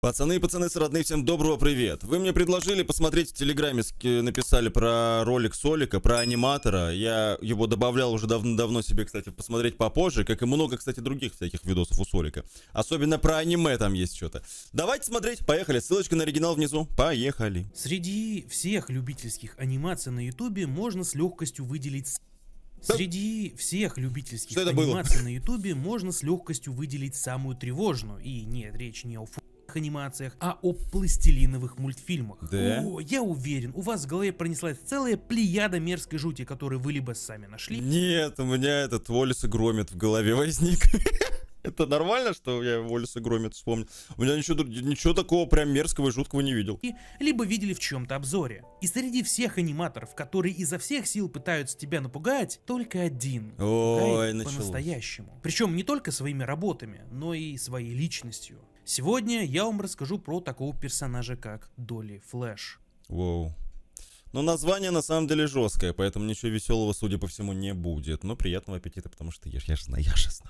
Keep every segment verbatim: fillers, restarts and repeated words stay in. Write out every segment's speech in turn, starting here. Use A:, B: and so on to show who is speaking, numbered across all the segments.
A: Пацаны и пацаны с родных, всем доброго привет. Вы мне предложили посмотреть в Телеграме, написали про ролик Солика, про аниматора. Я его добавлял уже давно-давно себе, кстати, посмотреть попозже, как и много, кстати, других всяких видосов у Солика. Особенно про аниме там есть что-то. Давайте смотреть, поехали. Ссылочка на оригинал внизу. Поехали.
B: Среди всех любительских анимаций на ютубе можно с легкостью выделить... Среди всех любительских анимаций на ютубе можно с легкостью выделить самую тревожную. И нет, речь не о фу... анимациях, а о пластилиновых мультфильмах.
A: Да?
B: О, я уверен, у вас в голове пронеслась целая плеяда мерзкой жути, которую вы либо сами нашли.
A: Нет, у меня этот Волис и Громит в голове возник. Это нормально, что я Волис и Громит вспомнил? У меня ничего, ничего такого прям мерзкого и жуткого не видел.
B: Либо видели в чем-то обзоре. И среди всех аниматоров, которые изо всех сил пытаются тебя напугать, только один
A: Ой,
B: по-настоящему. Причем не только своими работами, но и своей личностью. Сегодня я вам расскажу про такого персонажа, как Долли Флэш.
A: Воу. Но название на самом деле жесткое, поэтому ничего веселого, судя по всему, не будет. Но приятного аппетита, потому что я, я же знаю, я же знаю.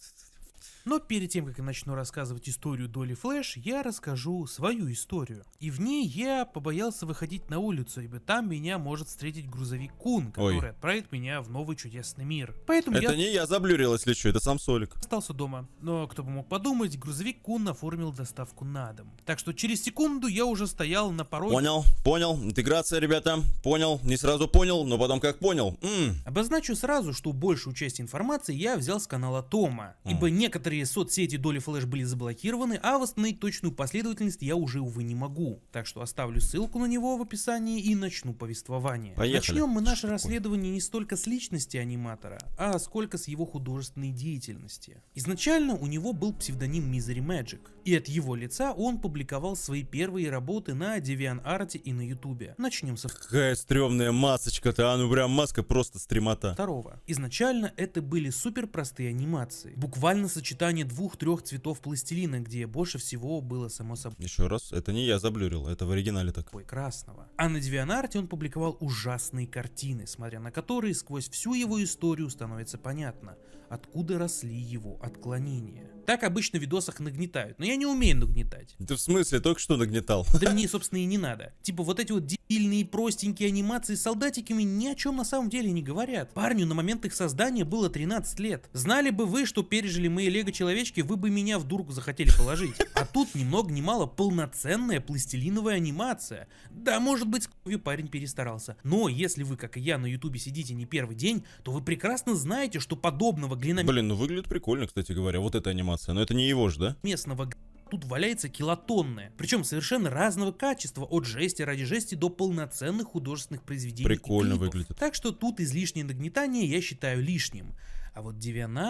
B: Но перед тем, как я начну рассказывать историю Долли Флэш, я расскажу свою историю. И в ней я побоялся выходить на улицу, ибо там меня может встретить грузовик Кун, который Ой. отправит меня в новый чудесный мир. Поэтому
A: это
B: я...
A: не я заблюрил, если что, это сам Солик.
B: Остался дома. Но кто бы мог подумать, грузовик Кун оформил доставку на дом. Так что через секунду я уже стоял на пороге...
A: Понял, понял. Интеграция, ребята. Понял. Не сразу понял, но потом как понял. М-м.
B: Обозначу сразу, что большую часть информации я взял с канала Тома, mm. ибо некоторые соцсети Долли Флэш были заблокированы, а восстановить точную последовательность я уже, увы, не могу. Так что оставлю ссылку на него в описании и начну повествование.
A: Поехали.
B: Начнем мы наше расследование не столько с личности аниматора, а сколько с его художественной деятельности. Изначально у него был псевдоним Misery Magic, и от его лица он публиковал свои первые работы на DeviantArt и на ютубе. Начнем со...
A: Какая стрёмная масочка-то, а ну прям маска просто стремота.
B: Второго. Изначально это были супер простые анимации. Буквально сочетание двух-трех цветов пластилина, где больше всего было само собой.
A: Еще раз, это не я заблюрил, это в оригинале так.
B: Ой, красного. А на DeviantArt он публиковал ужасные картины, смотря на которые сквозь всю его историю становится понятно, откуда росли его отклонения. Так обычно в видосах нагнетают, но я не умею нагнетать.
A: Ты в смысле только что нагнетал?
B: Да мне, собственно, и не надо. Типа вот эти вот дебильные простенькие анимации с солдатиками ни о чем на самом деле не говорят. Парню на момент их создания было тринадцать лет. Знали бы вы, что пережили мои лего-человечки, вы бы меня в дурку захотели положить. А тут ни много ни мало полноценная пластилиновая анимация. Да, может быть, с кровью парень перестарался. Но если вы, как и я, на ютубе сидите не первый день, то вы прекрасно знаете, что подобного глиномета...
A: Блин, ну выглядит прикольно, кстати говоря, вот эта анимация. Но это не его же, да?
B: Местного тут валяется килотонная. Причем совершенно разного качества, от жести ради жести до полноценных художественных произведений.
A: Прикольно выглядит.
B: Так что тут излишнее нагнетание я считаю лишним. А вот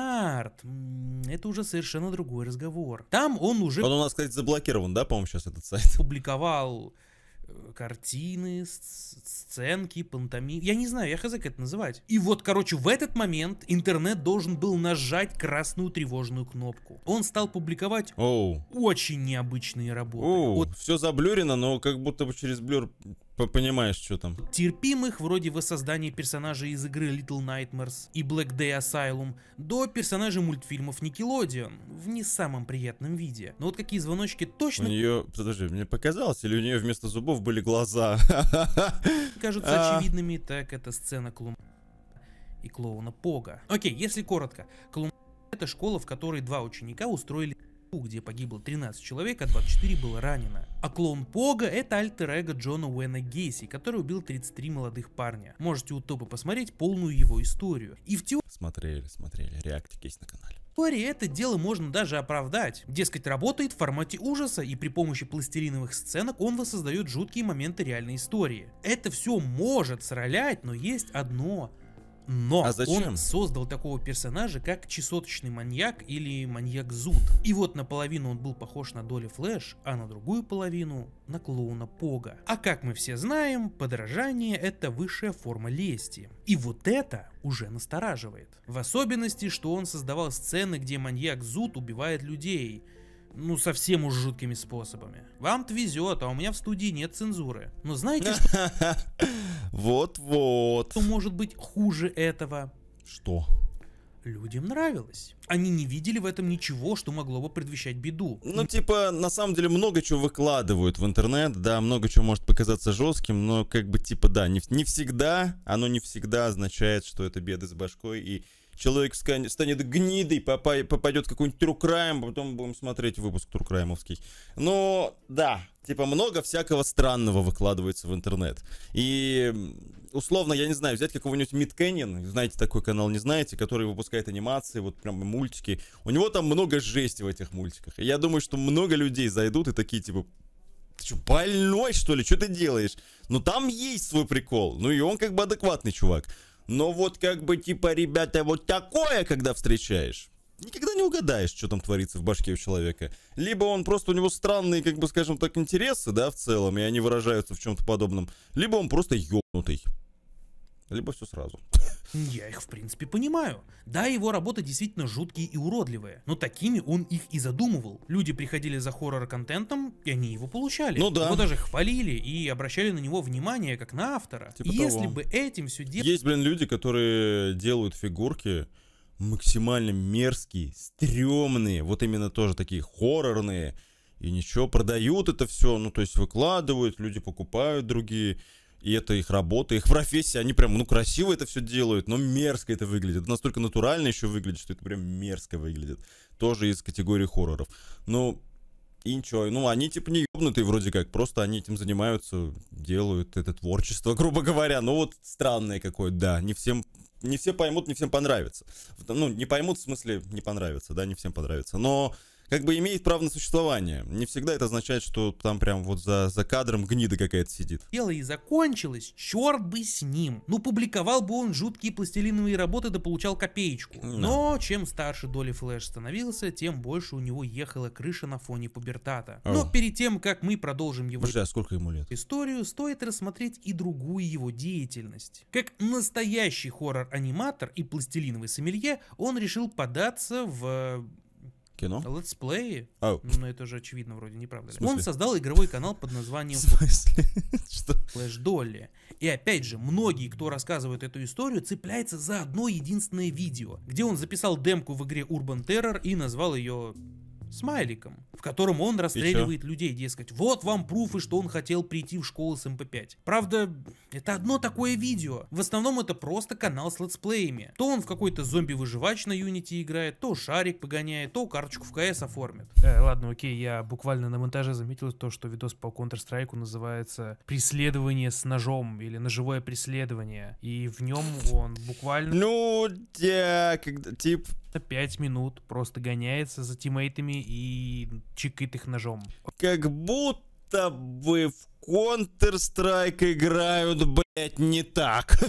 B: DeviantArt, это уже совершенно другой разговор. Там он уже...
A: Он у нас, кстати, заблокирован, да, по-моему, сейчас этот сайт?
B: Публиковал картины, сценки, пантомим. Я не знаю, я хз как это называть. И вот, короче, в этот момент интернет должен был нажать красную тревожную кнопку. Он стал публиковать
A: Оу.
B: очень необычные работы.
A: Оу,
B: вот
A: все заблюрено, но как будто бы через блюр понимаешь, что там.
B: Терпимых, вроде воссоздания персонажей из игры Little Nightmares и Black Day Asylum, до персонажей мультфильмов Nickelodeon в не самом приятном виде. Но вот какие звоночки точно...
A: У нее, подожди, мне показалось, или у нее вместо зубов были глаза?
B: Кажутся очевидными, так это сцена Клум и клоуна Пога. Окей, если коротко. Клум это школа, в которой два ученика устроили где погибло тринадцать человек, а двадцать четыре было ранено. А клоун Пога это альтер-эго Джона Уэна Гейси, который убил тридцать три молодых парня. Можете у Топа посмотреть полную его историю. И в теории...
A: Смотрели, смотрели, реактик есть на канале.
B: В теории это дело можно даже оправдать. Дескать, работает в формате ужаса, и при помощи пластилиновых сценок он воссоздает жуткие моменты реальной истории. Это все может сралять, но есть одно... Но
A: а
B: он создал такого персонажа, как чесоточный маньяк или маньяк Зуд. И вот наполовину он был похож на Долли Флэш, а на другую половину на клоуна Пога. А как мы все знаем, подражание — это высшая форма лести. И вот это уже настораживает. В особенности, что он создавал сцены, где маньяк Зуд убивает людей. Ну, совсем уж жуткими способами. Вам-то везет, а у меня в студии нет цензуры. Но знаете, что...
A: Вот-вот.
B: Что может быть хуже этого?
A: Что?
B: людям нравилось. Они не видели в этом ничего, что могло бы предвещать беду.
A: Ну, типа, на самом деле, много чего выкладывают в интернет, да, много чего может показаться жестким, но, как бы, типа, да, не, не всегда, оно не всегда означает, что это беды с башкой, и человек станет гнидой, попадет в какой-нибудь True Crime, потом будем смотреть выпуск True Crime'овский. Но, да, типа, много всякого странного выкладывается в интернет. И, условно, я не знаю, взять какого-нибудь Mid Canyon, знаете, такой канал, не знаете, который выпускает анимации, вот прям мультики. У него там много жести в этих мультиках. И я думаю, что много людей зайдут и такие, типа, ты что, больной, что ли? Что ты делаешь? Ну, там есть свой прикол. Ну, и он как бы адекватный чувак. Но вот как бы, типа, ребята, вот такое, когда встречаешь, никогда не угадаешь, что там творится в башке у человека. Либо он просто, у него странные, как бы, скажем так, интересы, да, в целом, и они выражаются в чем-то подобном. Либо он просто ёбнутый. Либо все сразу.
B: Я их, в принципе, понимаю. Да, его работы действительно жуткие и уродливые, но такими он их и задумывал. Люди приходили за хоррор-контентом, и они его получали.
A: Ну да.
B: Его даже хвалили и обращали на него внимание, как на автора.
A: Типа
B: И если
A: того.
B: бы этим все дело...
A: Есть, блин, люди, которые делают фигурки максимально мерзкие, стрёмные, вот именно тоже такие хоррорные, и ничего, продают это все, ну, то есть выкладывают, люди покупают другие. И это их работа, их профессия, они прям, ну, красиво это все делают, но мерзко это выглядит. Это настолько натурально еще выглядит, что это прям мерзко выглядит. Тоже из категории хорроров. Ну, и ничего, ну, они типа не ебнутые вроде как, просто они этим занимаются, делают это творчество, грубо говоря. Ну, вот странное какое-то, да, не всем, не все поймут, не всем понравится. Ну, не поймут, в смысле, не понравится, да, не всем понравится. Но... как бы имеет право на существование. Не всегда это означает, что там прям вот за, за кадром гнида какая-то сидит.
B: Дело и закончилось, черт бы с ним. Ну, публиковал бы он жуткие пластилиновые работы, да получал копеечку.
A: No.
B: Но чем старше Долли Флэш становился, тем больше у него ехала крыша на фоне пубертата.
A: Oh.
B: Но перед тем, как мы продолжим его
A: Подожди, а сколько ему лет?
B: историю, стоит рассмотреть и другую его деятельность. Как настоящий хоррор-аниматор и пластилиновый сомелье, он решил податься в...
A: кино?
B: Летсплеи?
A: Oh.
B: Ну, это же очевидно вроде, не правда ли?
A: В смысле?
B: Он создал игровой канал под названием
A: В смысле? Что?
B: Флэш Долли. И опять же, многие, кто рассказывает эту историю, цепляются за одно единственное видео, где он записал демку в игре Urban Terror и назвал ее смайликом, в котором он расстреливает людей, дескать, вот вам пруфы, что он хотел прийти в школу с эм пэ пять. Правда, это одно такое видео. В основном это просто канал с летсплеями. То он в какой-то зомби-выживач на Unity играет, то шарик погоняет, то карточку в ка эс оформит. Э, ладно, окей, я буквально на монтаже заметил то, что видос по Counter-Strike называется «Преследование с ножом» или «Ножевое преследование». И в нем он буквально...
A: Ну, да, когда, тип...
B: пять минут просто гоняется за тиммейтами и чикает их ножом.
A: Как будто бы в Counter-Strike играют, блять, не так.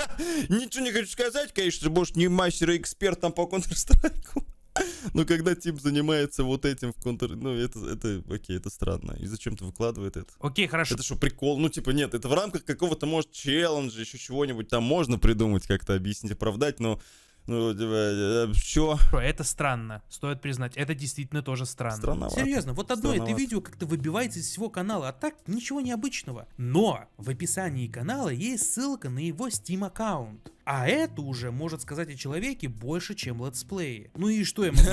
A: Ничего не хочу сказать, конечно, может, не мастер и эксперт там по Counter-Strike. Но когда тип занимается вот этим в Counter... Ну, это, это, окей, это странно. И зачем-то выкладывает это?
B: Окей, хорошо.
A: Это что, прикол? Ну, типа, нет, это в рамках какого-то, может, челленджа, еще чего-нибудь там можно придумать, как-то объяснить, оправдать, но... Ну, типа, что?
B: Это странно, стоит признать, это действительно тоже странно.
A: Странновато.
B: Серьезно, вот одно это
A: Странновато.
B: видео как-то выбивается из всего канала, а так ничего необычного. Но в описании канала есть ссылка на его Steam аккаунт. А это уже может сказать о человеке больше, чем летсплеи. Ну и что я могу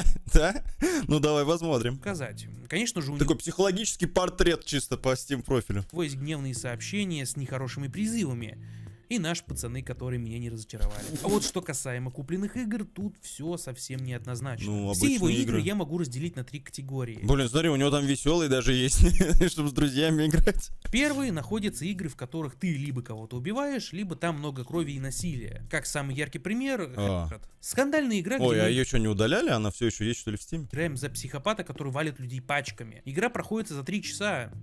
A: Да? Ну, давай посмотрим.
B: сказать? Конечно же, у
A: Такой психологический портрет чисто по Steam профилю.
B: него есть гневные сообщения с нехорошими призывами. И наши пацаны, которые меня не разочаровали. А вот что касаемо купленных игр, тут все совсем неоднозначно.
A: Ну,
B: Все его
A: обычные
B: игры
A: игры.
B: я могу разделить на три категории.
A: Блин, смотри, у него там веселый даже есть, чтобы с друзьями играть.
B: Первые находятся игры, в которых ты либо кого-то убиваешь, либо там много крови и насилия. Как самый яркий пример,
A: А.
B: Hellcat. Скандальная игра, где
A: Ой, а
B: мы
A: ее что, не удаляли? Она все еще есть, что ли, в Steam?
B: играем за психопата, который валит людей пачками. Игра проходит за три часа,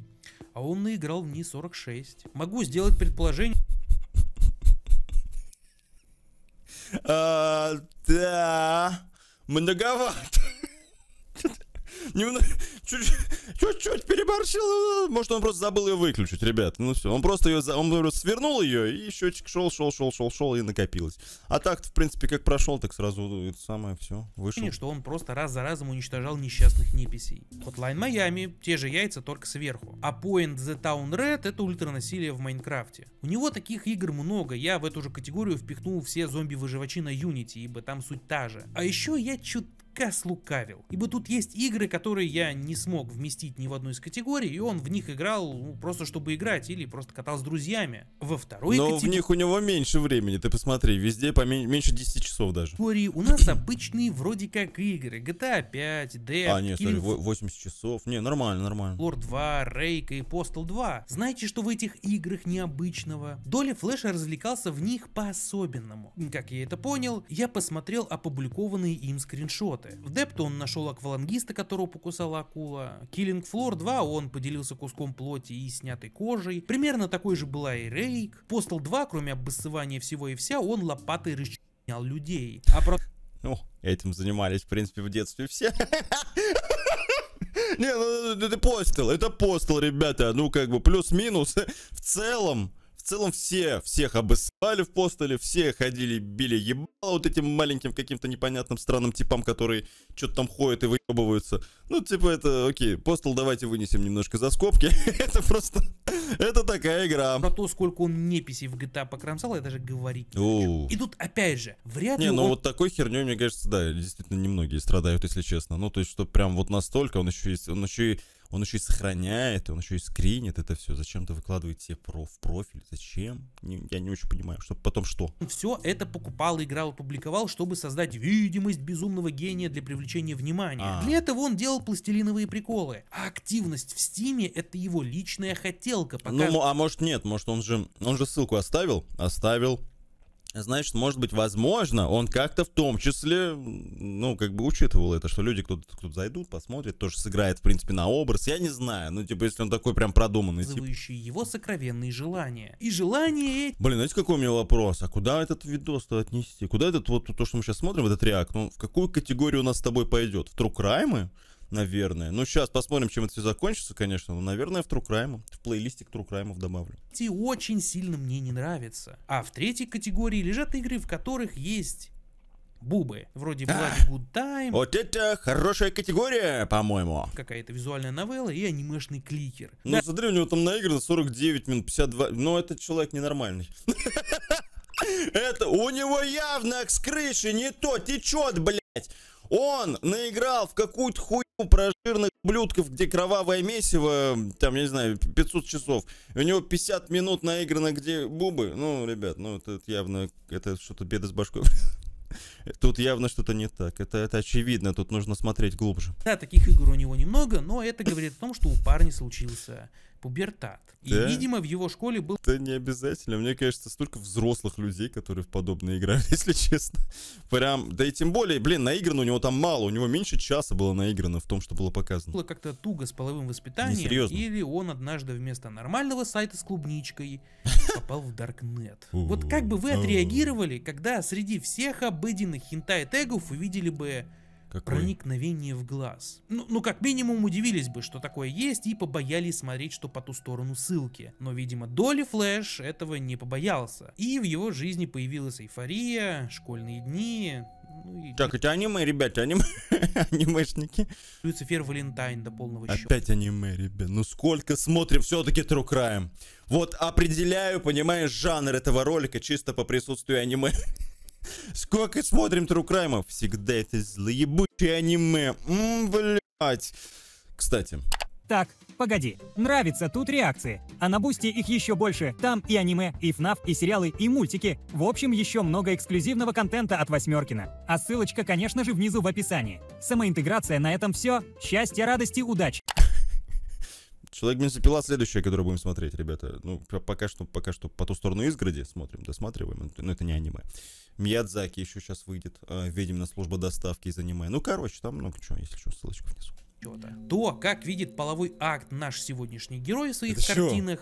B: а он наиграл в ней сорок шесть. Могу сделать предположение,
A: А, да, многовато. Немного, чуть-чуть переборщил. Может, он просто забыл ее выключить, ребят. Ну все, он просто ее, он свернул ее, и счетчик шел, шел, шел, шел, шел, и накопилось. А так-то, в принципе, как прошел, так сразу это самое все вышел.
B: Что он просто раз за разом уничтожал несчастных неписей. Hotline Miami, те же яйца, только сверху. А Point the Town Red — это ультранасилие в Майнкрафте. У него таких игр много, я в эту же категорию впихнул все зомби-выживачи на Unity, ибо там суть та же. А еще я чуть слукавил. Ибо тут есть игры, которые я не смог вместить ни в одну из категорий, и он в них играл ну, просто чтобы играть или просто катал с друзьями. Во второй
A: Но
B: категории...
A: в них у него меньше времени, ты посмотри, везде поменьше, меньше десяти часов даже.
B: У нас обычные вроде как игры. джи ти эй пять, Dead,
A: А, нет, смотри, восемьдесят часов. Не, нормально, нормально.
B: Lord два, Rake и Postal два. Знаете, что в этих играх необычного? Доля Флэша развлекался в них по-особенному. Как я это понял, я посмотрел опубликованные им скриншоты. В Депто он нашел аквалангиста, которого покусала акула. Killing Floor два он поделился куском плоти и снятой кожей. Примерно такой же была и Рейк. Postal два, кроме обоссывания всего и вся, он лопатой расчленял людей. А про...
A: О, этим занимались, в принципе, в детстве все. Не, ну это Postal, это Postal, ребята. Ну, как бы плюс-минус. В целом, в целом все, всех обоссали в Постале, все ходили, били ебало вот этим маленьким каким-то непонятным странным типам, которые что-то там ходят и выебываются. Ну, типа, это, окей, Postal давайте вынесем немножко за скобки. Это просто, это такая игра.
B: Про то, сколько он неписей в джи ти эй покромсал, я даже говорить не хочу. И тут, опять же, вряд ли
A: Не, ну
B: он...
A: вот такой херней, мне кажется, да, действительно немногие страдают, если честно. Ну, то есть, что прям вот настолько, он еще и, он еще и, он еще и сохраняет, он еще и скринит это все. Зачем-то выкладывает себе про, в профиль? Зачем? Не, я не очень понимаю, чтобы потом что?
B: Все это покупал, играл, публиковал, чтобы создать видимость безумного гения для привлечения внимания. А. Для этого он делал пластилиновые приколы. А активность в Стиме — это его личная хотелка. Пока...
A: Ну, а может нет, может он же, он же ссылку оставил? Оставил. Значит, может быть, возможно, он как-то в том числе, ну, как бы учитывал это, что люди кто-то кто зайдут, посмотрят, тоже сыграет, в принципе, на образ. Я не знаю, ну, типа, если он такой прям продуманный.
B: Вызывающий тип... его сокровенные желания. И желания...
A: Блин, знаете, какой у меня вопрос? А куда этот видос-то отнести? Куда этот, вот то, что мы сейчас смотрим, этот реакт, ну, в какую категорию у нас с тобой пойдет? В True Crime? Наверное. Ну, сейчас посмотрим, чем это все закончится, конечно. Но, наверное, в True Crime. В плейлистик True Crime добавлю.
B: Эти очень сильно мне не нравятся. А в третьей категории лежат игры, в которых есть бубы. Вроде Bloody Good Time.
A: Вот это хорошая категория, по-моему.
B: Какая-то визуальная новелла и анимешный кликер.
A: Ну,
B: да.
A: Смотри, у него там наиграно сорок девять минут, пятьдесят два. Но этот человек ненормальный. Это у него явно с крыши не то, течет, блядь. Он наиграл в какую-то хуйню про жирных блюдков, где кровавое месиво, там, я не знаю, пятьсот часов. У него пятьдесят минут наиграно, где бубы. Ну, ребят, ну, это явно, это что-то беда с башкой. Тут явно что-то не так. Это, это очевидно, тут нужно смотреть глубже.
B: Да, таких игр у него немного, но это говорит о том, что у парня случился пубертат. И, да? видимо, в его школе был...
A: Это не обязательно. Мне кажется, столько взрослых людей, которые в подобное играли, если честно. Прям, да и тем более, блин, наиграно у него там мало. У него меньше часа было наиграно в том, что было показано.
B: Было как-то туго с половым воспитанием.
A: Несерьезно.
B: Или он однажды вместо нормального сайта с клубничкой попал в Даркнет. Вот как бы вы отреагировали, когда среди всех обыденных хентай-тегов вы видели бы... Какой? Проникновение в глаз. Ну, ну, как минимум, удивились бы, что такое есть, и побоялись смотреть, что по ту сторону ссылки. Но, видимо, Долли Флэш этого не побоялся. И в его жизни появилась эйфория, школьные дни... Ну, и...
A: Так, это аниме, ребята, аниме... анимешники.
B: Люцифер Валентайн до полного счета.
A: Опять аниме, ребят. Ну сколько смотрим все-таки True Crime. Вот определяю, понимаешь, жанр этого ролика чисто по присутствию аниме. Сколько смотрим True Crime? Всегда это злоебучее аниме. Ммм, блядь. Кстати.
C: Так, погоди. Нравится тут реакции. А на Бусти их еще больше. Там и аниме, и эф наф, и сериалы, и мультики. В общем, еще много эксклюзивного контента от Восьмеркина. А ссылочка, конечно же, внизу в описании. Самоинтеграция на этом все. Счастья, радости, удачи.
A: Человек-бензопила следующая, которую будем смотреть, ребята. Ну, пока что, пока что по ту сторону изгороди смотрим, досматриваем. Но это не аниме. Миядзаки еще сейчас выйдет. Ведьмина служба доставки из аниме. Ну, короче, там много чего, если что, ссылочку внизу.
B: То, как видит половой акт наш сегодняшний герой в своих
A: это
B: картинах,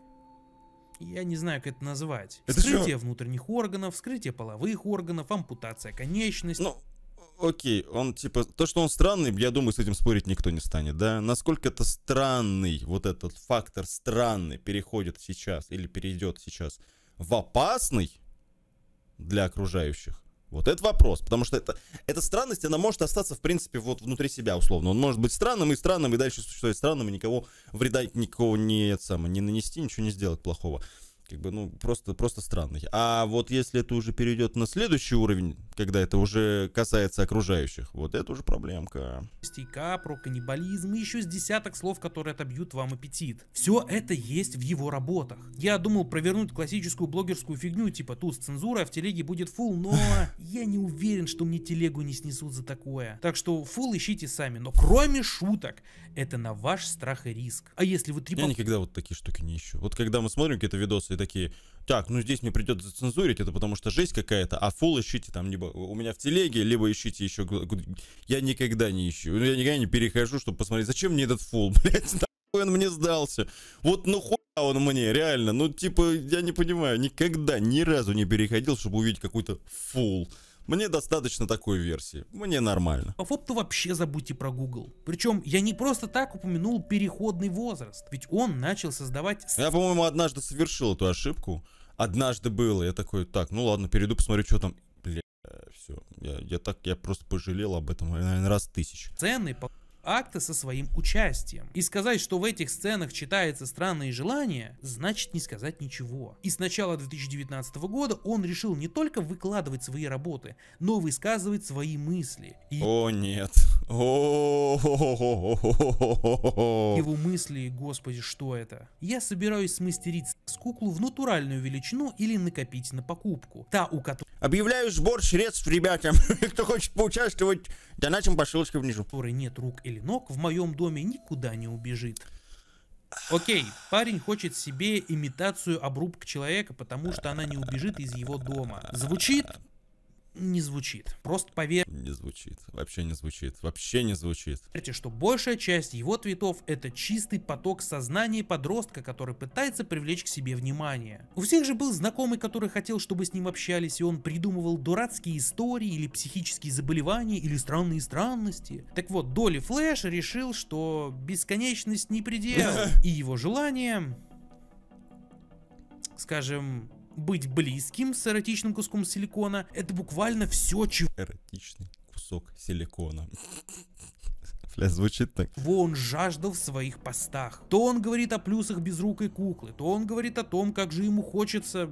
B: что? Я не знаю, как это назвать.
A: Это
B: вскрытие
A: что?
B: внутренних органов, вскрытие половых органов, ампутация конечностей.
A: Ну, окей, он типа, то, что он странный, я думаю, с этим спорить никто не станет, да? Насколько это странный, вот этот фактор странный переходит сейчас или перейдет сейчас в опасный для окружающих? Вот это вопрос, потому что это, эта странность, она может остаться, в принципе, вот внутри себя, условно. Он может быть странным и странным, и дальше существовать странным, и никого вреда, никого не, это самое, не нанести, ничего не сделать плохого. Как бы, ну, просто, просто странный. А вот если это уже перейдет на следующий уровень, когда это уже касается окружающих, вот это уже проблемка.
B: Стейка, про каннибализм и еще с десяток слов, которые отобьют вам аппетит. Все это есть в его работах. Я думал провернуть классическую блогерскую фигню, типа тут с цензурой, а в телеге будет фул, но я не уверен, что мне телегу не снесут за такое. Так что фул ищите сами, но кроме шуток, это на ваш страх и риск. А если вы три...
A: Я никогда вот такие штуки не ищу. Вот когда мы смотрим какие-то видосы и такие, так, ну здесь мне придется зацензурить, это потому что жесть какая-то, а фул ищите там либо у меня в телеге, либо ищите еще... Я никогда не ищу, я никогда не перехожу, чтобы посмотреть, зачем мне этот фул, блядь, нахуй он мне сдался. Вот ну хуя он мне, реально, ну типа, я не понимаю, никогда, ни разу не переходил, чтобы увидеть какой-то фул. Мне достаточно такой версии. Мне нормально.
B: По фопту вообще забудьте про Google. Причем я не просто так упомянул переходный возраст. Ведь он начал создавать...
A: Я, по-моему, однажды совершил эту ошибку. Однажды было. Я такой, так, ну ладно, перейду, посмотрю, что там. Бля, все. Я, я так, я просто пожалел об этом, наверное, раз тысяч.
B: Сцены по... акты со своим участием. И сказать, что в этих сценах читается странные желания, значит не сказать ничего. И с начала две тысячи девятнадцатого года он решил не только выкладывать свои работы, но и высказывать свои мысли. И
A: О нет. О,
B: его мысли, господи, что это? Я собираюсь смастерить с куклу в натуральную величину или накопить на покупку. Та, у которой...
A: Объявляю сбор средств ребятам. Кто хочет поучаствовать, донатим по ссылочке внизу.
B: которой нет рук или ног, в моем доме никуда не убежит. Окей, парень хочет себе имитацию обрубка человека, потому что она не убежит из его дома. Звучит? Не звучит. Просто поверьте,
A: Не звучит. Вообще не звучит. Вообще не звучит.
B: что большая часть его твитов это чистый поток сознания подростка, который пытается привлечь к себе внимание. У всех же был знакомый, который хотел, чтобы с ним общались, и он придумывал дурацкие истории, или психические заболевания, или странные странности. Так вот, Доли Флэш решил, что бесконечность не предел, и его желание, скажем, быть близким с эротичным куском силикона, это буквально все, чего
A: Эротичный кусок силикона. Бля, звучит так.
B: он жаждал в своих постах. То он говорит о плюсах безрукой куклы, то он говорит о том, как же ему хочется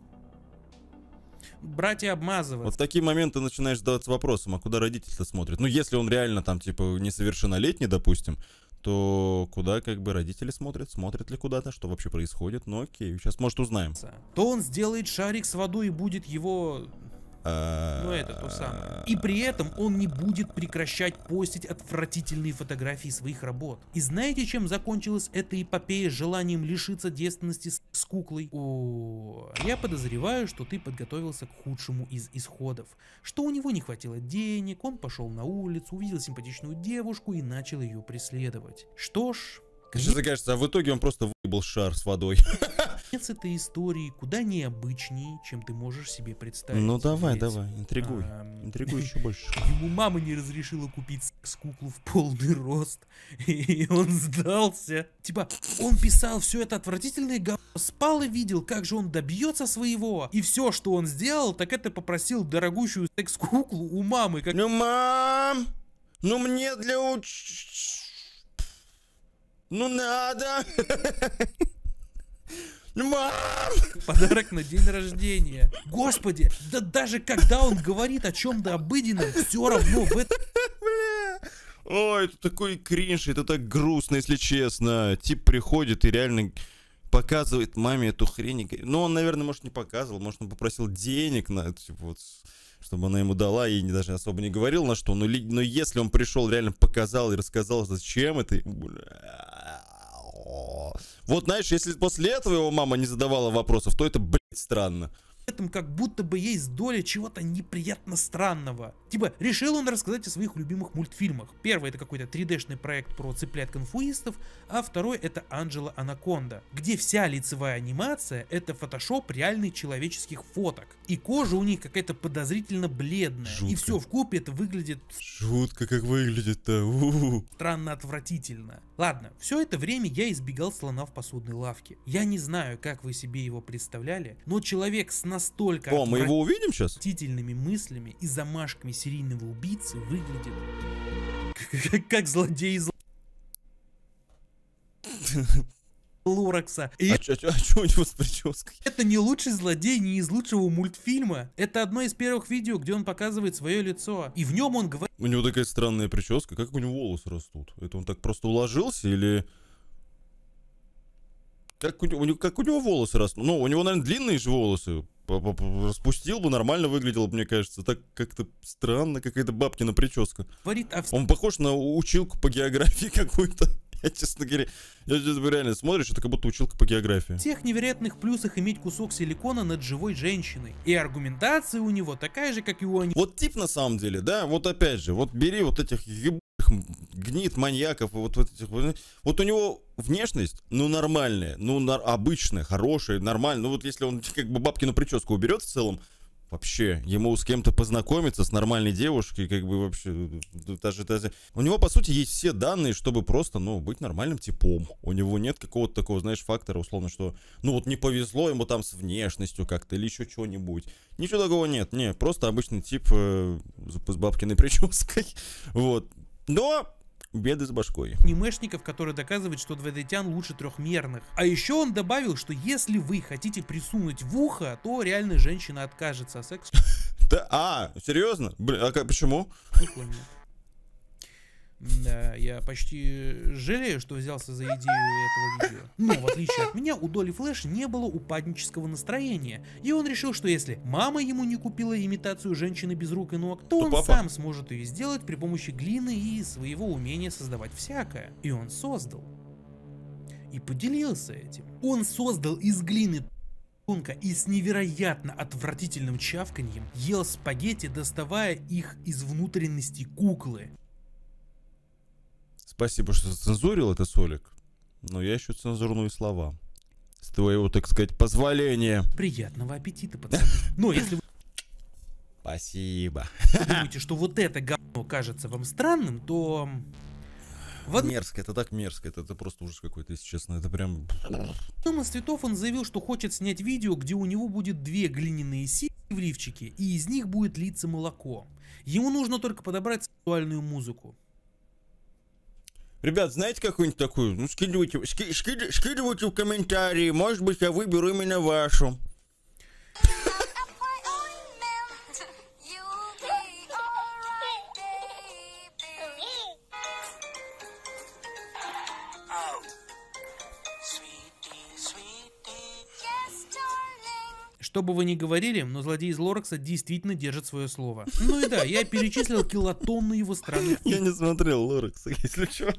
B: брать и обмазывать.
A: Вот в такие моменты начинаешь задаваться вопросом, а куда родитель-то смотрит? Ну, если он реально там, типа, несовершеннолетний, допустим, то куда, как бы, родители смотрят? Смотрят ли куда-то? Что вообще происходит? Ну, окей, сейчас, может, узнаем.
B: То он сделает шарик с водой и будет его... Ну это то самое. И при этом он не будет прекращать постить отвратительные фотографии своих работ. И знаете, чем закончилась эта эпопея с желанием лишиться девственности с, с куклой? О, я подозреваю, что ты подготовился к худшему из исходов. Что у него не хватило денег, он пошел на улицу, увидел симпатичную девушку и начал ее преследовать. Что ж...
A: Сейчас окажется, а в итоге он просто выебал шар с водой.
B: Конец этой истории куда необычнее, чем ты можешь себе представить.
A: Ну давай,
B: Ведь,
A: давай, интригуй.
B: а,
A: Интригуй еще больше.
B: Ему мама не разрешила купить с куклу в полный рост, и он сдался. Типа, он писал все это отвратительное говно, спал и видел, как же он добьется своего. И все, что он сделал, так это попросил дорогущую секс-куклу у мамы. Как...
A: Ну, мам, ну мне для уч... Ну надо. Ну, мам!
B: Подарок на день рождения. Господи, да даже когда он говорит о чем-то обыденном, все равно в этом...
A: Бля. Ой, это такой кринж, это так грустно, если честно. Тип приходит и реально показывает маме эту хрень. Ну, он, наверное, может, не показывал, может, он попросил денег на типа, вот, чтобы она ему дала, и даже особо не говорил на что. Но, ли, но если он пришел, реально показал и рассказал, зачем это... Бля. Вот, знаешь, если после этого его мама не задавала вопросов, то это, блядь, странно.
B: этом как будто бы есть доля чего-то неприятно странного. Типа, решил он рассказать о своих любимых мультфильмах. Первый — это какой-то три дэ-шный проект про цыплят-конфуистов, а второй — это Анджела Анаконда, где вся лицевая анимация — это фотошоп реальных человеческих фоток. И кожа у них какая-то подозрительно бледная.
A: Жутко.
B: И все вкупе это выглядит...
A: Жутко как выглядит-то. У-у-у.
B: странно отвратительно. Ладно, все это время я избегал слона в посудной лавке. Я не знаю, как вы себе его представляли, но человек с настолько
A: О, мы его увидим сейчас?
B: отвратительными мыслями и замашками серийного убийцы выглядит как, как злодей из Лоракса. И
A: А что у него с прической?
B: это не лучший злодей не из лучшего мультфильма. Это одно из первых видео, где он показывает свое лицо. И в нем он говорит...
A: У него такая странная прическа. Как у него волосы растут? Это он так просто уложился или... Как у, него, как у него волосы растут? Ну, у него, наверное, длинные же волосы. Распустил бы, нормально выглядел, мне кажется. Так как-то странно, какая-то бабкина прическа.
B: говорит о
A: Он похож на училку по географии какую-то. Я, честно говоря, я сейчас реально смотришь, это как будто училка по географии.
B: всех невероятных плюсах иметь кусок силикона над живой женщиной. И аргументация у него такая же, как и у Ани.
A: Вот тип на самом деле, да, вот опять же, вот бери вот этих ебаных гнид, маньяков, вот, вот этих, вот у него внешность, ну, нормальная, ну, нар- обычная, хорошая, нормальная, ну, вот если он как бы бабкину прическу уберет в целом, вообще, ему с кем-то познакомиться, с нормальной девушкой, как бы вообще, даже, даже... У него, по сути, есть все данные, чтобы просто, ну, быть нормальным типом. У него нет какого-то такого, знаешь, фактора, условно, что, ну, вот не повезло ему там с внешностью как-то или еще чего-нибудь. Ничего такого нет, не, просто обычный тип э, с бабкиной прической, вот. Но... беды с башкой.
B: анимешников, который доказывает, что два дэ-тян лучше трехмерных. А еще он добавил, что если вы хотите присунуть в ухо, то реально женщина откажется, а секс...
A: Да, а, серьезно? Блин, а как, почему?
B: не понял. Да, я почти жалею, что взялся за идею этого видео. Но, в отличие от меня, у Доли Флэш не было упаднического настроения. И он решил, что если мама ему не купила имитацию женщины без рук и ног, то,
A: То
B: он
A: папа.
B: сам сможет ее сделать при помощи глины и своего умения создавать всякое. И он создал. И поделился этим. Он создал из глины тонко и с невероятно отвратительным чавканьем ел спагетти, доставая их из внутренности куклы.
A: Спасибо, что зацензурил это, Солик. Но я ищу цензурные слова. С твоего, так сказать, позволения.
B: Приятного аппетита, пацаны. Но если вы
A: Спасибо.
B: думаете, что вот это говно кажется вам странным, то... В одном
A: Мерзко, это так мерзко. Это, это просто ужас какой-то, если честно. Это прям...
B: из цветов он заявил, что хочет снять видео, где у него будет две глиняные сиськи в лифчике, и из них будет литься молоко. Ему нужно только подобрать сексуальную музыку.
A: Ребят, знаете какую-нибудь такую? Ну, скидывайте, ски, скид- скидывайте в комментарии. Может быть, я выберу именно вашу.
B: Что бы вы ни говорили, но злодей из Лоракса действительно держит свое слово. Ну и да, я перечислил килотонны его странных
A: Я не смотрел Лоракса, если что.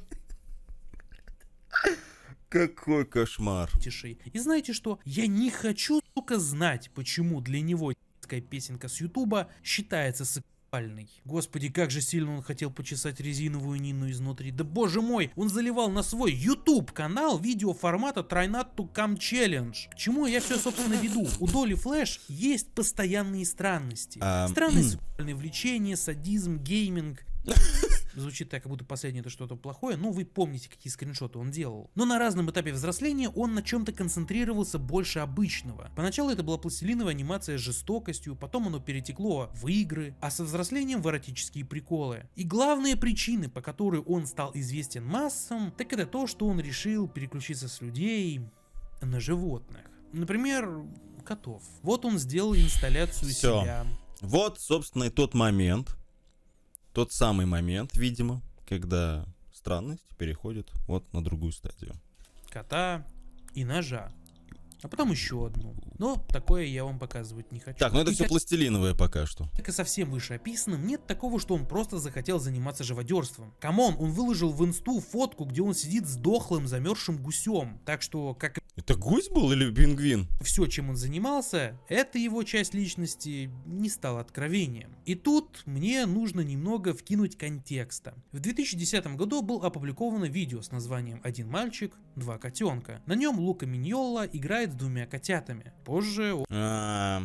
A: Какой кошмар.
B: фетишей. И знаете что? Я не хочу, сука, знать, почему для него детская песенка с Ютуба считается сексуальной. Господи, как же сильно он хотел почесать резиновую Нину изнутри. Да боже мой, он заливал на свой YouTube канал видео формата Try Not to Come Challenge. К чему я все, собственно, веду? У Доли Флэш есть постоянные странности.
A: А,
B: Странные сексуальные влечения, садизм, гейминг. Звучит так, как будто последнее это что-то плохое, но вы помните, какие скриншоты он делал. Но на разном этапе взросления он на чем-то концентрировался больше обычного. Поначалу это была пластилиновая анимация с жестокостью, потом оно перетекло в игры, а со взрослением в эротические приколы. И главные причины, по которой он стал известен массам, так это то, что он решил переключиться с людей на животных. Например, котов. Вот он сделал инсталляцию
A: Всё.
B: себя.
A: Вот, собственно, и тот момент. Тот самый момент, видимо, когда странность переходит вот на другую стадию.
B: Кота и ножа. А потом еще одну. Но такое я вам показывать не хочу.
A: Так, ну это
B: И
A: все
B: как-
A: пластилиновое пока что.
B: Как и совсем вышеописанным, нет такого, что он просто захотел заниматься живодерством. Камон, он выложил в инсту фотку, где он сидит с дохлым замерзшим гусем. Так что, как
A: Это гусь был или пингвин?
B: Все, чем он занимался, эта его часть личности не стала откровением. И тут мне нужно немного вкинуть контекста. В две тысячи десятом году было опубликовано видео с названием «Один мальчик, два котенка». На нем Лука Миньолла играет с двумя котятами. Позже...
A: А,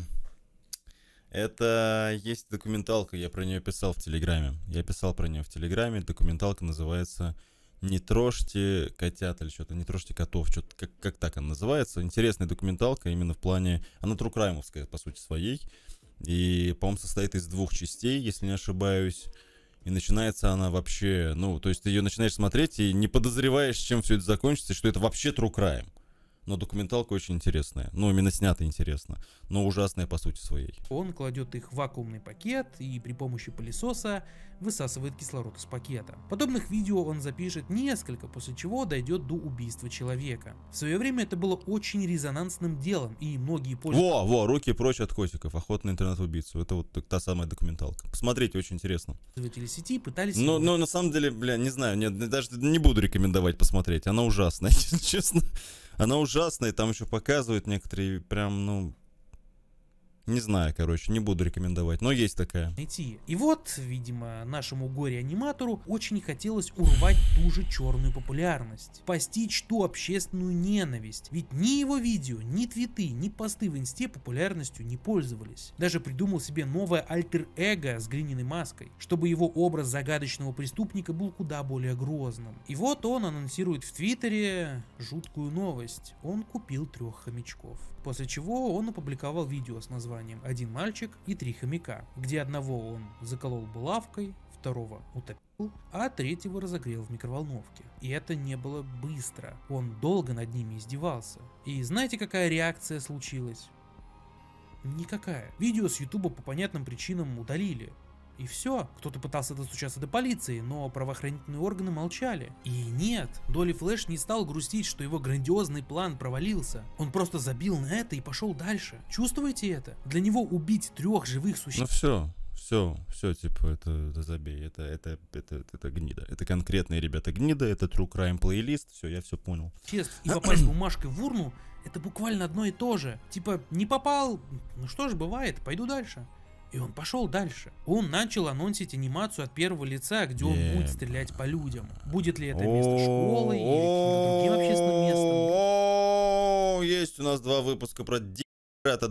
A: это есть документалка, я про нее писал в Телеграме. Я писал про нее в Телеграме, документалка называется... «Не трожьте котят» или что-то, «Не трожьте котов», что-то как, как так она называется. Интересная документалка именно в плане... Она трукраймовская, по сути, своей. И, по-моему, состоит из двух частей, если не ошибаюсь. И начинается она вообще... Ну, то есть ты ее начинаешь смотреть и не подозреваешь, чем все это закончится, и что это вообще тру-крайм. Но документалка очень интересная. Ну, именно снята интересно. Но ужасная по сути своей.
B: Он кладет их в вакуумный пакет и при помощи пылесоса высасывает кислород из пакета. Подобных видео он запишет несколько, после чего дойдет до убийства человека. В свое время это было очень резонансным делом, и многие пользователи...
A: Во, во, руки прочь от котиков. Охота на интернет-убийцу. Это вот та самая документалка. Посмотрите, очень интересно.
B: Пользователи сети пытались...
A: Но, но на самом деле, бля, не знаю, нет, даже не буду рекомендовать посмотреть. Она ужасная, если честно. Она ужасная, там еще показывают некоторые прям, ну... Не знаю, короче, не буду рекомендовать, но есть такая.
B: Найти. И вот, видимо, нашему горе-аниматору очень хотелось урвать ту же черную популярность. Постичь ту общественную ненависть. Ведь ни его видео, ни твиты, ни посты в инсте популярностью не пользовались. Даже придумал себе новое альтер-эго с глиняной маской, чтобы его образ загадочного преступника был куда более грозным. И вот он анонсирует в Твиттере жуткую новость. Он купил трех хомячков. После чего он опубликовал видео с названием «Один мальчик и три хомяка», где одного он заколол булавкой, второго утопил, а третьего разогрел в микроволновке. И это не было быстро. Он долго над ними издевался. И знаете, какая реакция случилась? Никакая. Видео с ютуба по понятным причинам удалили. И все. Кто-то пытался достучаться до полиции, но правоохранительные органы молчали. И нет, Долли Флэш не стал грустить, что его грандиозный план провалился. Он просто забил на это и пошел дальше. Чувствуете это? Для него убить трех живых существ...
A: Ну все, все, все, типа, это, это забей, это, это, это, это, это гнида. Это конкретные ребята гнида, это True Crime плейлист, все, я все понял.
B: Честно, и попасть бумажкой в урну, это буквально одно и то же. Типа, не попал, ну что ж, бывает, пойду дальше. И он пошел дальше. Он начал анонсить анимацию от первого лица, где он
A: Yeah.
B: будет стрелять по людям. Будет ли это место школы или каким-то другим общественным местом?
A: Есть у нас два выпуска про дебрата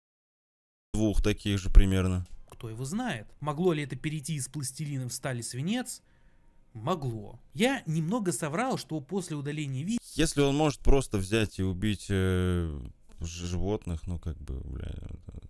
A: двух таких же примерно.
B: Кто его знает? Могло ли это перейти из пластилина в сталь и свинец? Могло. Я немного соврал, что после удаления видео...
A: Если он может просто взять и убить э, животных, ну как бы, бля... Это...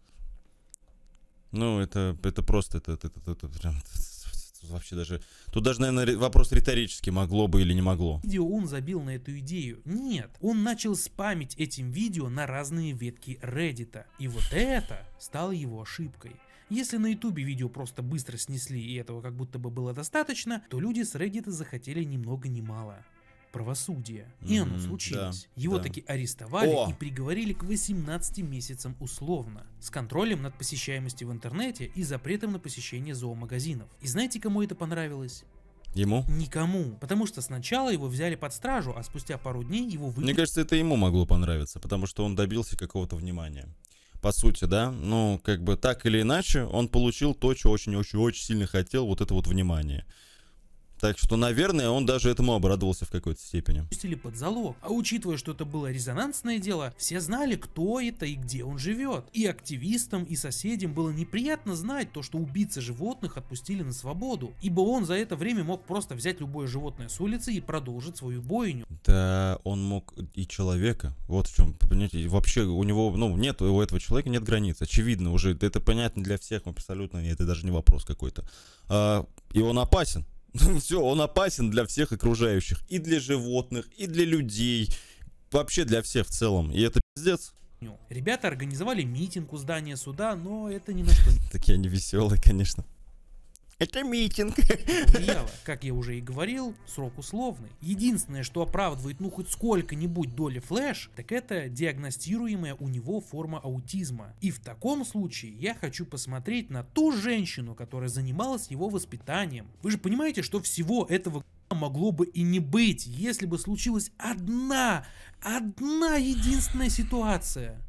A: Ну, это, это просто, это, это, это, это, это, это вообще даже, тут даже, наверное, вопрос риторический, могло бы или не могло.
B: Видео он забил на эту идею. Нет, он начал спамить этим видео на разные ветки Reddit. И вот это стало его ошибкой. Если на ютубе видео просто быстро снесли и этого как будто бы было достаточно, то люди с Reddit захотели ни много ни мало правосудия. И оно
A: Mm,
B: случилось.
A: да,
B: Его
A: да.
B: таки арестовали
A: О!
B: и приговорили к восемнадцати месяцам условно, с контролем над посещаемостью в интернете и запретом на посещение зоомагазинов. И знаете, кому это понравилось?
A: Ему?
B: Никому. Потому что сначала его взяли под стражу, а спустя пару дней его
A: Мне
B: выпустили.
A: кажется, это ему могло понравиться, потому что он добился какого-то внимания. По сути, да, ну, как бы так или иначе, он получил то, что очень-очень-очень сильно хотел, вот это вот внимание. Так что, наверное, он даже этому обрадовался в какой-то степени.
B: Пустили под залог. А учитывая, что это было резонансное дело, все знали, кто это и где он живет. И активистам, и соседям было неприятно знать то, что убийцы животных отпустили на свободу. Ибо он за это время мог просто взять любое животное с улицы и продолжить свою бойню.
A: Да, он мог и человека. Вот в чем, понимаете, вообще у него, ну, нет, у этого человека нет границ. Очевидно уже, это понятно для всех абсолютно, это даже не вопрос какой-то. А, и он опасен. Все, он опасен для всех окружающих. И для животных, и для людей. Вообще для всех в целом. И это пиздец.
B: Ребята организовали митинг у здания суда, но это ни на что не
A: Такие они веселые, конечно. Это митинг.
B: повлияло. Как я уже и говорил, срок условный. Единственное, что оправдывает ну хоть сколько-нибудь Долли Флэш, так это диагностируемая у него форма аутизма. И в таком случае я хочу посмотреть на ту женщину, которая занималась его воспитанием. Вы же понимаете, что всего этого могло бы и не быть, если бы случилась одна одна единственная ситуация.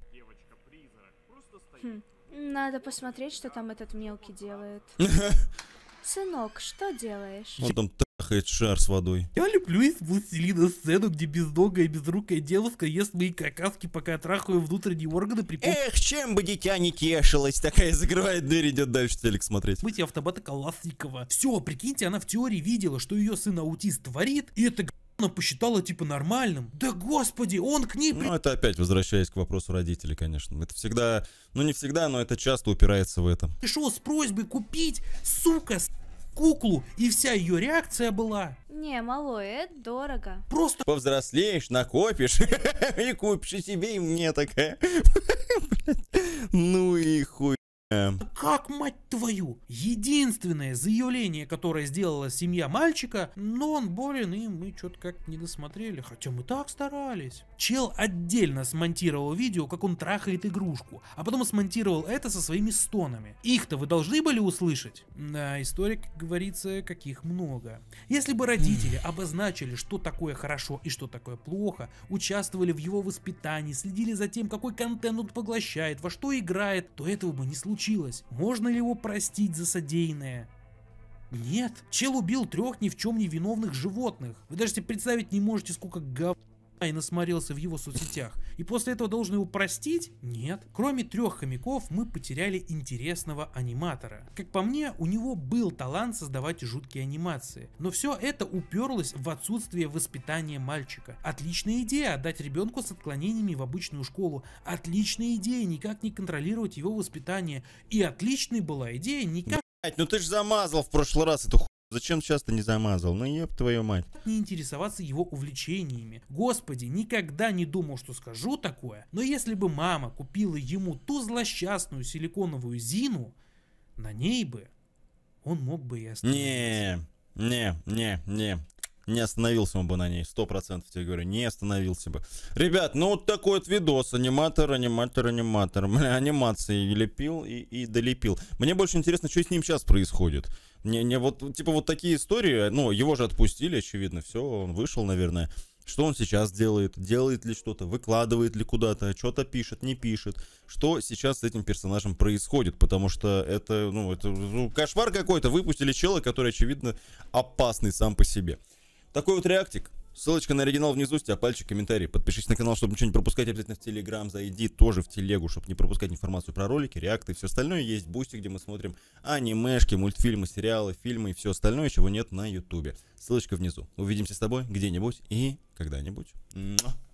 D: Хм, надо посмотреть, что там этот мелкий делает. Сынок, что делаешь?
A: Он там трахает шар с водой.
B: Я люблю из «Властелина» сцену, где безногая, безрукая девушка ест мои какаски, пока я трахаю внутренние органы при помощи
A: Эх, чем бы дитя не тешилась. Такая закрывает дверь, идет дальше телек смотреть.
B: мыть автомата Калашникова. Все, прикиньте, она в теории видела, что ее сын аутист творит, и это она посчитала типа нормальным. Да господи, он к ней...
A: Ну, это опять возвращаясь к вопросу родителей, конечно. Это всегда, ну не всегда, но это часто упирается в это.
B: Пришел с просьбой купить, сука, с- куклу, и вся ее реакция была
D: Не, малой, это дорого.
B: просто...
A: Повзрослеешь, накопишь и купишь и себе, и мне такая. Ну и хуй.
B: Как, мать твою? Единственное заявление, которое сделала семья мальчика, но он болен, и мы что-то как-то не досмотрели, хотя мы так старались. Чел отдельно смонтировал видео, как он трахает игрушку, а потом смонтировал это со своими стонами. Их-то вы должны были услышать? Да, история, как говорится, каких много. Если бы родители обозначили, что такое хорошо и что такое плохо, участвовали в его воспитании, следили за тем, какой контент он поглощает, во что играет, то этого бы не случилось. Можно ли его простить за содеянное? Нет. Чел убил трех ни в чем не виновных животных. Вы даже себе представить не можете, сколько говна и насмотрелся в его соцсетях. И после этого должен его простить? Нет. Кроме трех хомяков мы потеряли интересного аниматора. Как по мне, у него был талант создавать жуткие анимации. Но все это уперлось в отсутствие воспитания мальчика. Отличная идея отдать ребенку с отклонениями в обычную школу. Отличная идея никак не контролировать его воспитание. И отличной была идея никак
A: Блять, ну ты ж замазал в прошлый раз эту хуйню. Зачем часто не замазал? Ну еб твою мать.
B: не интересоваться его увлечениями. Господи, никогда не думал, что скажу такое, но если бы мама купила ему ту злосчастную силиконовую Зину, на ней бы он мог бы и остановиться.
A: Не, не, не, не. Не остановился он бы на ней, сто процентов тебе говорю, не остановился бы. Ребят, ну вот такой вот видос, аниматор, аниматор, аниматор, бля, анимации лепил и, и долепил. Мне больше интересно, что с ним сейчас происходит. Не, не вот, типа вот такие истории, ну, его же отпустили, очевидно, все, он вышел, наверное. Что он сейчас делает? Делает ли что-то? Выкладывает ли куда-то? Что-то пишет, не пишет? Что сейчас с этим персонажем происходит? Потому что это, ну, это ну, кошмар какой-то. Выпустили чела, который, очевидно, опасный сам по себе. Такой вот реактик. Ссылочка на оригинал внизу, с тебя пальчик, комментарий. Подпишись на канал, чтобы ничего не пропускать. Обязательно в Телеграм зайди, тоже в телегу, чтобы не пропускать информацию про ролики, реакты и все остальное. Есть Бусти, где мы смотрим анимешки, мультфильмы, сериалы, фильмы и все остальное, чего нет на Ютубе. Ссылочка внизу. Увидимся с тобой где-нибудь и когда-нибудь.